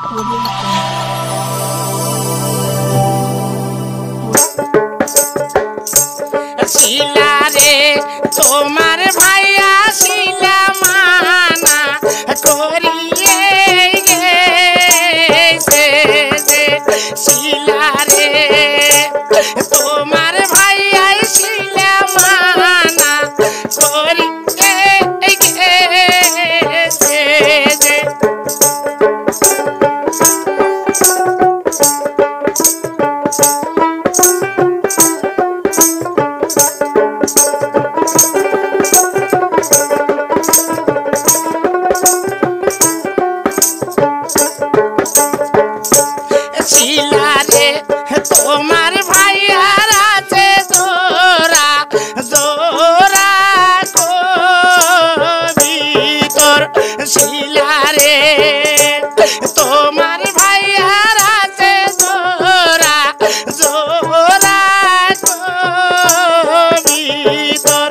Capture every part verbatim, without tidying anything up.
শিলা রে তোমার ভাইয়া শিলা মানা করিয়ে গেছে যে শিলা রে তোমার ভাইয়া শিলা মানা করিয়ে গেছে যে শিলা রে তোমার ভাইয়ার আছে জোরা জোরা কবিতর শিলা রে তোমার ভাইয়ার আছে জোরা জোরা কবিতর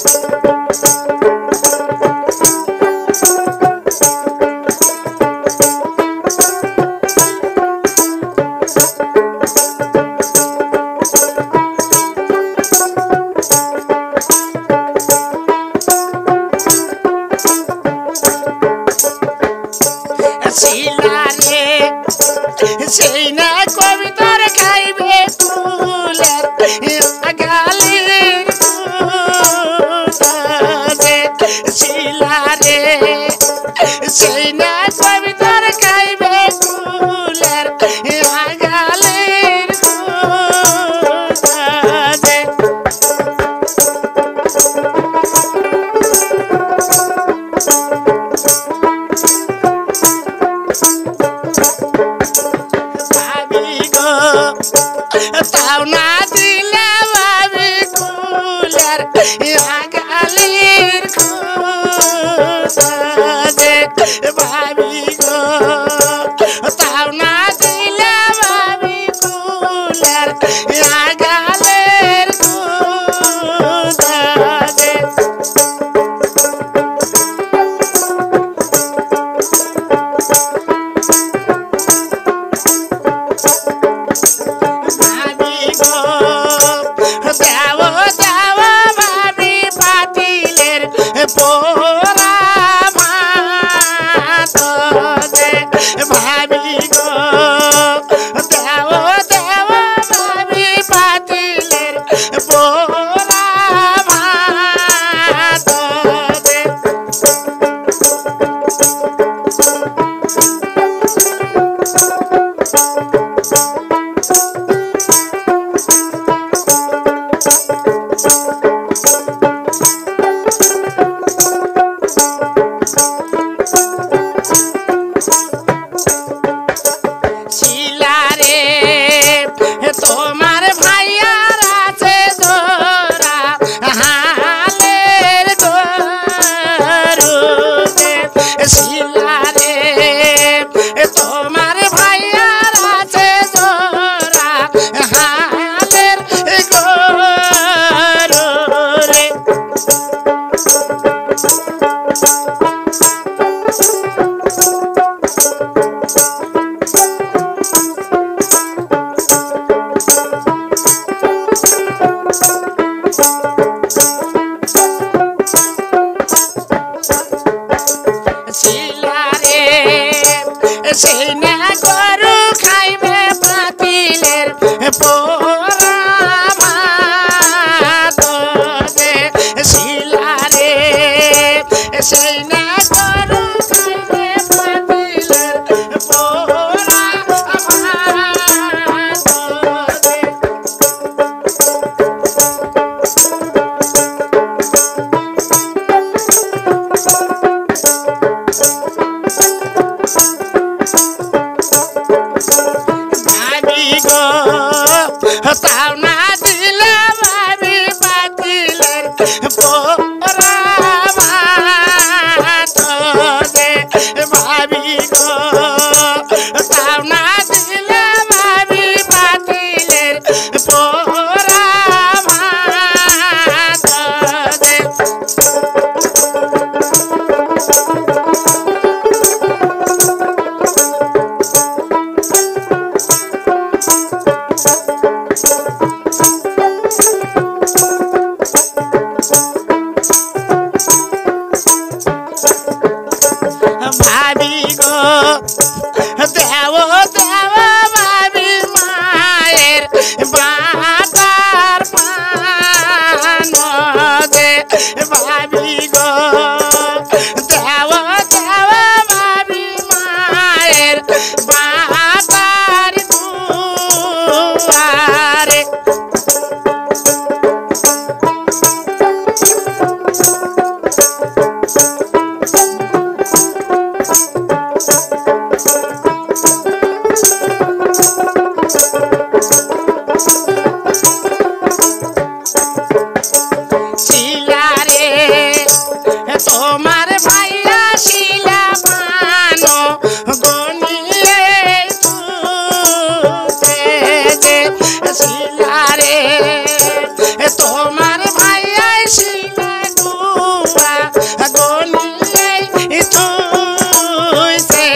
শিলা রে সেই না কবিতার খাইবে ফুলের গালির দুধে শিলা রে সেই না কবিতার খাইবে ফুলের গালির দুধে তাও না দিলে ভাবি ফুলের গালির খুঁজে ভাবি গো তাও না দিলে ভাবি ফুলের গালির খুঁজে দেও দেও ভাবি পাতিলের পোড়া ভাত দে ভাবি গো দেও দেও ভাবি পাতিলের পোড়া ভাত দে শিলা রে তোমার ভাইয়ার আছে জোরা হালের গরু শিলা রে তোমার ভাইয়ার আছে জোরা হালের গরু রে শিলা রে সেই না গরু খাইবে পাতিলের পোড়া ভাত দে শিলা রে সেই না গরু খাইবে পাতিলের পোড়া ভাত দে ভাবি গো তাও না দিলে ভাবি পাতিলের পোড়া ভাত দে ভাবি গো তাও না দিলে ভাবি পাতিলের পোড়া ভাত দে দেব দেব ভাবি মায়ের বাতার পান দে ভাবি গো দেব দেব ভাবি মায়ের বাতার দুয়ারে শিলারে তোমার ভাইয়া শিলা পানো গনিয়ে তুতে যে শিলারে তোমার ভাইয়া শিলা দুয়া গনিয়ে তুইছে